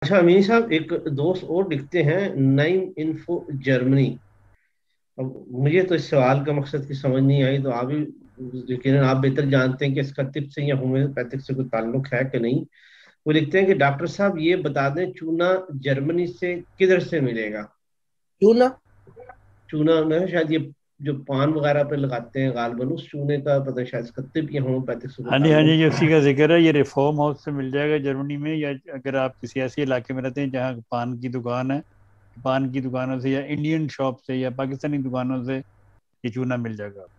अच्छा अमीन साहब, एक दोस्त और लिखते हैं, नाइन इन्फो जर्मनी। अब मुझे तो इस सवाल का मकसद की समझ नहीं आई, तो आप भी, लेकिन आप बेहतर जानते हैं कि इसका तिब से या होम्योपैथिक से कोई ताल्लुक है कि नहीं। वो लिखते हैं कि डॉक्टर साहब ये बता दें, चूना जर्मनी से किधर से मिलेगा। क्यों ना। चूना में शायद ये जो पान वगैरह पे लगाते हैं गालबन, उस चूने का पता नहीं, शायद इसका तिब या होम्योपैथिक से कोई हाँ जी हाँ जी, ताल्लुक। ये उसी का जिक्र है। ये रिफॉर्म हाउस से मिल जाएगा जर्मनी में, या अगर आप किसी ऐसे इलाके में रहते हैं जहाँ पान की दुकान है, पान की दुकानों से या इंडियन शॉप से या पाकिस्तानी दुकानों से ये चूना मिल जाएगा।